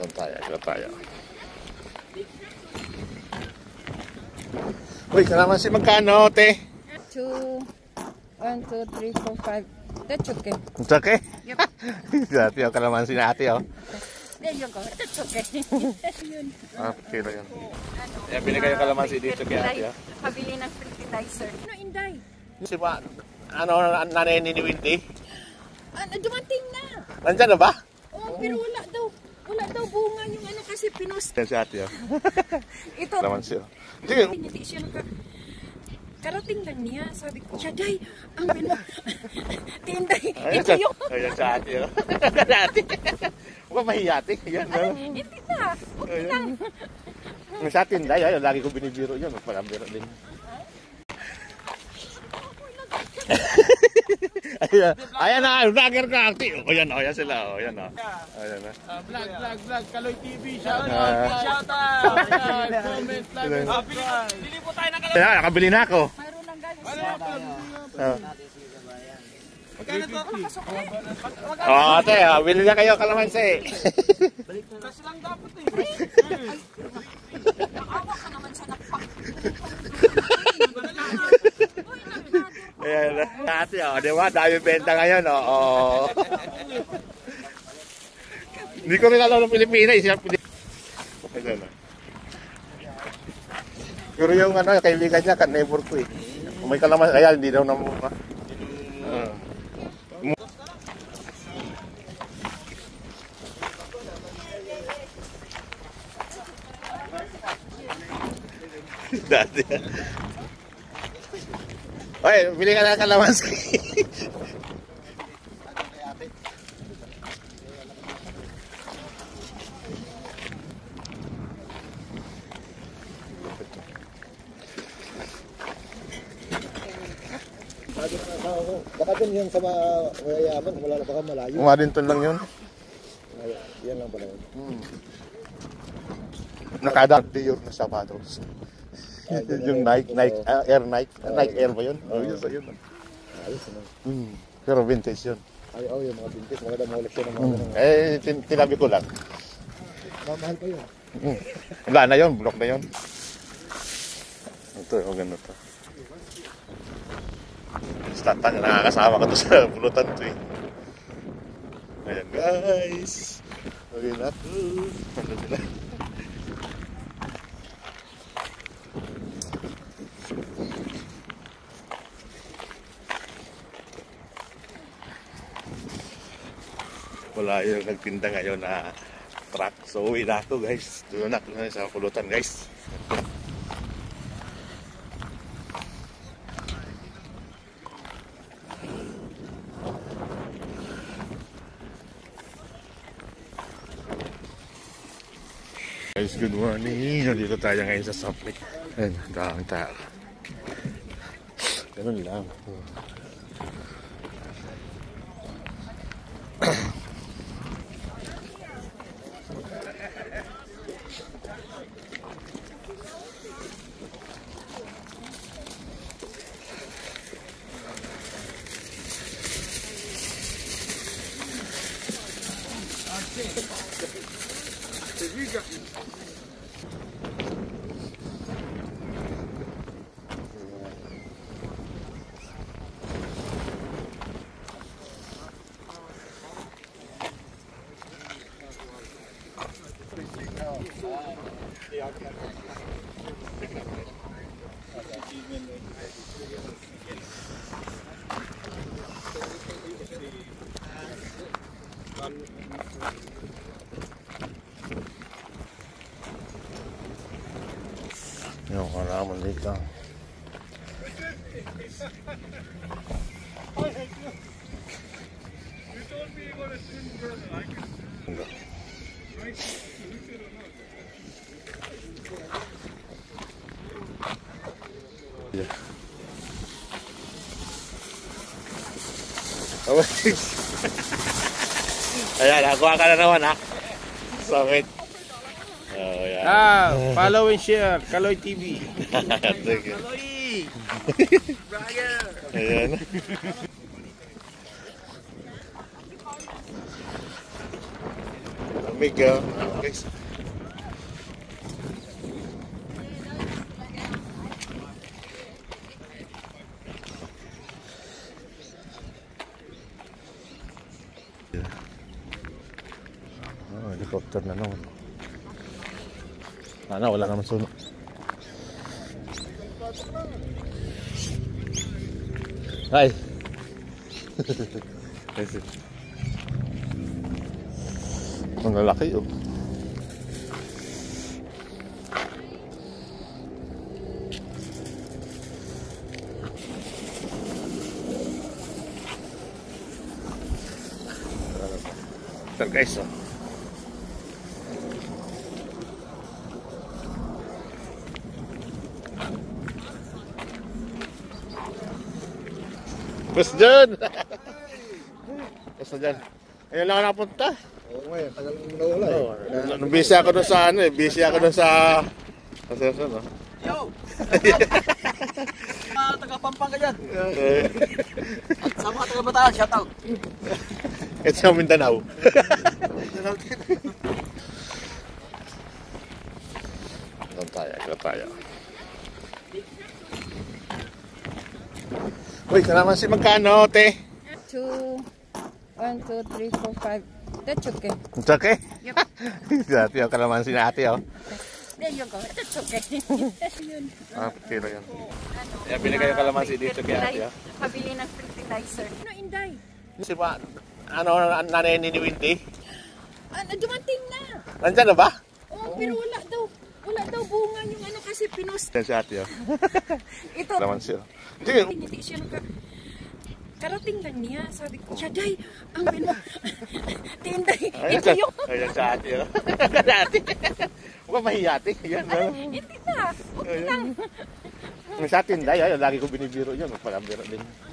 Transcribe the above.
Doon tayo. Uy, kalamansi magkano, te? 1, 2, 3, 4, 5. That's okay. It's okay? Yep. Dati yung kalamansi na ate, oh. There you go. That's okay. Kilo yun. Yan, binigay yung kalamansi dito kay ate, oh. Pabili ng fertilizer. No, Inday. Si ba, nanay ni Windy? Dumating na. Nandyan na ba? Oh, pero wala daw bunga yung kasi pinost. Yan si ate, oh. Ito. Kalamansi, oh. Hindi siya karating lang niya. Sabi ko, Shaday, ang Tinday, ito yung... Ayan sa ate, oh. Ate. Huwag mahiya, ate. Ayan, oh. Hindi na. Okay lang. Sa Tinday, ayun, lagi ko binibiro yun. Magpalambiro din. Ayan na, vlogger ka, ate. Ayan sila, ayan na. Ayan na. Vlog, Kaloy TV, shout out. Comment, like, bili po tayo ng kalamansi. Nakabili na ako. Mayroon lang guys. Magkano to? Ate, bili na kayo kalamansi. Kasi lang dapat eh. Nakawa ka naman sa napak. Ayan, ate, di ba? Dami benta ngayon, oh. Hindi ko rin alam ng Pilipinas. Ayan, pero yung kaibigan niya, ka-neighbor ko eh. May kalamansi, kaya hindi daw namuha. Dati. Oy, bili ka na kalamansi. Baka dun yung sa mayayaman, wala na baka malayo. Umadinton lang yun. Yan lang pala yun. Nakadang na sapatos. Yung Nike Air ba yun? Oh, yun. Ayos naman. Pero vintage yun. Ay, yung mga vintage, maganda mga koleksyon ng mga Tinabi ko lang. mahal pa yun. Wala na yun, block na yun. Ito, ganda to. Nakakasama ka to sa pulutan to eh. Ayan guys. Okay na to. Ano sila? Wala yung nagtinda ngayon na truck. So uwi na ako guys. Doon na sa pulutan guys. Guys, good morning. Nandito tayo ngayon sa Softlick. Ayan, daming tao. Ganun lang. Yung kalaman dito. Ayan, nakuha ka na naman ha. Sakit. Oh, yeah. Follow and share, Kaloy TV. Sige. Kaloy! Brian! Ayan. Amigo. guys. Oh, helicopter na naman. Sana wala naman sunog. Ay. Ang lalaki oh. Ito guys oh. Basta dyan! Basta dyan. Ayun lang ako napunta. Oo nga, tagal mo nawala eh. Nung busy ako doon sa ano eh. Busy ako doon sa... Kasi ano? Yo! Taga-Pampanga dyan. At sa mga taga-Bataan, shoutout. Ito sa Mindanao. Ito tayo. Uy, kalaman si magkano, te? 2, 1, 2, 3, 4, 5. That's okay. It's okay? Yep. Dati yung kalaman si ate, oh. There you go. That's okay. Yun. Ah, kilo yan. Kaya binigay yung kalaman si dito kay ate, oh. Pabili ng fertilizer. Ano, Inday? Si pa, ano, nanay ni Windy? Dumating na. Nandyan na ba? Oh, pero wala daw bunga yung ano kasi pinos. Yan si ate, oh. Ito. Kalaman siya. Hindi, Hindi siya karating lang niya. Sabi ko, Shaday, ang Tinday, ito yung... Ayan si ate, oh. Ate. Huwag ka mahiya, ate. Yan, oh. Hindi na. Okay lang. Sa tinday, ayun, lagi ko binibiro yun. Magpalambiro din.